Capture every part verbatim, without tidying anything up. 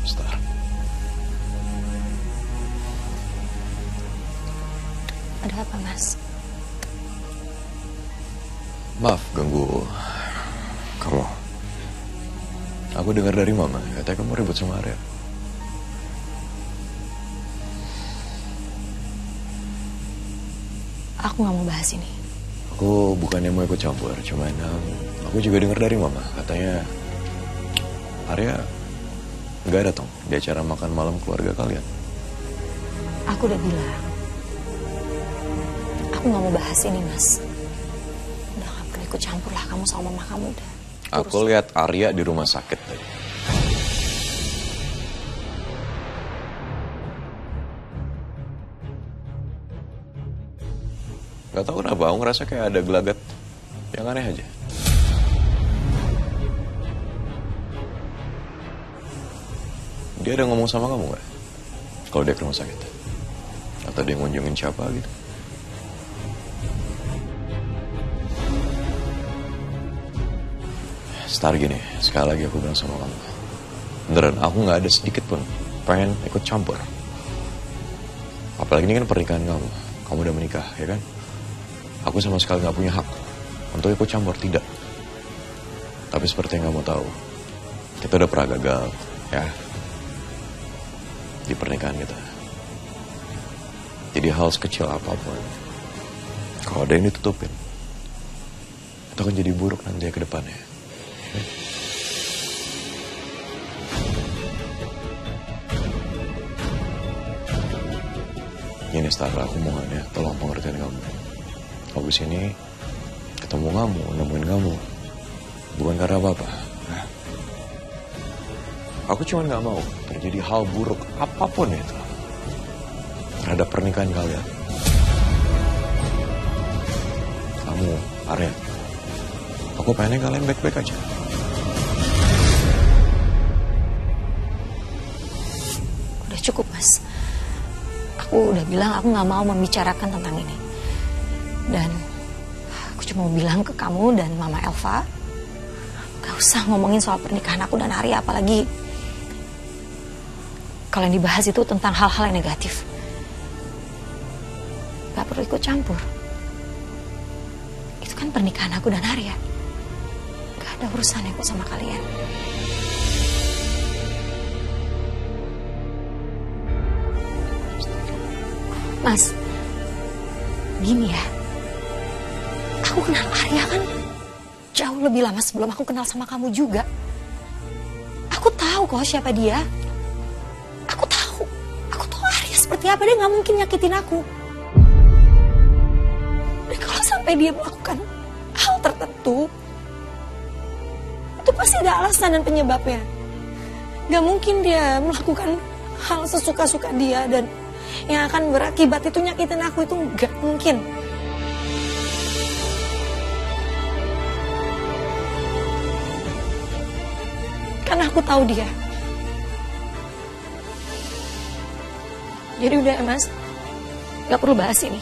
Star. Ada apa, Mas? Maaf ganggu kamu. Aku dengar dari Mama, katanya kamu ribut sama Arya. Aku gak mau bahas ini. Aku bukannya mau ikut campur, cuman um, aku juga dengar dari Mama, katanya Arya nggak datang di acara makan malam keluarga kalian. Aku udah bilang, aku gak mau bahas ini, Mas. Udah gak perlu ikut campur lah kamu sama mama kamu udah. Aku lihat Arya di rumah sakit tadi. Gak tahu kenapa, aku ngerasa kayak ada gelagat yang aneh aja. Dia ada ngomong sama kamu gak? Kalau dia ke rumah sakit? Atau dia ngunjungin siapa gitu? Star, gini, sekali lagi aku bilang sama kamu. Beneran, aku gak ada sedikit pun pengen ikut campur. Apalagi ini kan pernikahan kamu. Kamu udah menikah, ya kan? Aku sama sekali gak punya hak untuk ikut campur, tidak. Tapi seperti yang kamu tahu, kita udah pernah gagal, ya, di pernikahan kita. Jadi hal sekecil apapun, kalau ada yang ditutupin, itu akan jadi buruk nanti ke depannya. Gini Star, aku mohonnya tolong pengertian kamu. Aku kesini ketemu kamu, nemuin kamu, bukan karena apa-apa. Nah, aku cuma gak mau terjadi hal buruk apapun itu terhadap pernikahan kalian. Kamu, Arya, aku pengen kalian baik-baik aja. Udah cukup, Mas. Aku udah bilang aku gak mau membicarakan tentang ini. Dan aku cuma mau bilang ke kamu dan Mama Elva, gak usah ngomongin soal pernikahan aku dan Arya, apalagi kalau yang dibahas itu tentang hal-hal yang negatif. Gak perlu ikut campur. Itu kan pernikahan aku dan Arya. Gak ada urusannya kok sama kalian. Mas, gini ya, aku kenal Arya kan jauh lebih lama sebelum aku kenal sama kamu juga. Aku tahu kok siapa dia. Aku tahu, aku tahu Arya seperti apa, dia gak mungkin nyakitin aku. Dan kalau sampai dia melakukan hal tertentu, itu pasti ada alasan dan penyebabnya. Gak mungkin dia melakukan hal sesuka-suka dia dan yang akan berakibat itu nyakitin aku, itu gak mungkin. Karena aku tahu dia. Jadi udah ya, Mas, gak perlu bahas ini.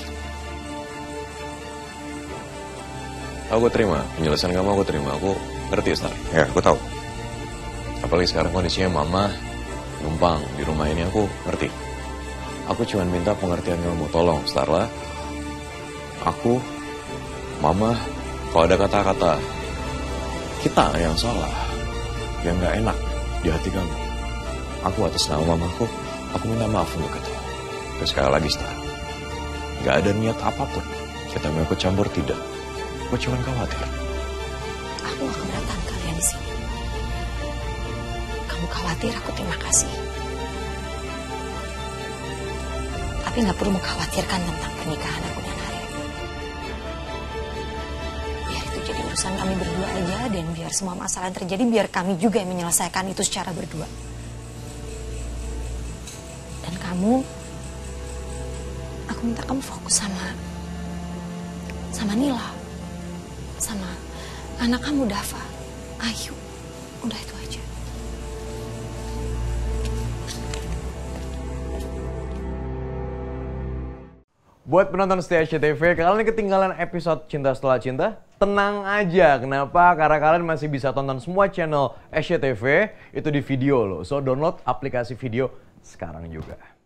Aku terima, penjelasan kamu aku terima, aku ngerti Star. Ya, aku tahu. Apalagi sekarang kondisinya Mama numpang di rumah ini, aku ngerti. Aku cuma minta pengertian kamu, tolong Starla. Aku, Mama, kalau ada kata-kata kita yang salah, yang gak enak di hati kamu, aku atas nama Mamaku, aku minta maaf untuk itu. Terus sekali lagi Star, gak ada niat apapun kita mau ikut campur, tidak. Aku cuma khawatir. Aku gak keberatan kalian di sini. Kamu khawatir, aku terima kasih. Tapi gak perlu mengkhawatirkan tentang pernikahan aku dan Arya. Biar itu jadi urusan kami berdua aja, dan biar semua masalah yang terjadi, biar kami juga yang menyelesaikan itu secara berdua. Dan kamu, aku minta kamu fokus sama sama Nila, sama anak kamu Dava, Ayu. Udah itu aja. Buat penonton setia S C T V, kalian ketinggalan episode Cinta Setelah Cinta? Tenang aja, kenapa? Karena kalian masih bisa tonton semua channel S C T V itu di video loh. So download aplikasi video sekarang juga.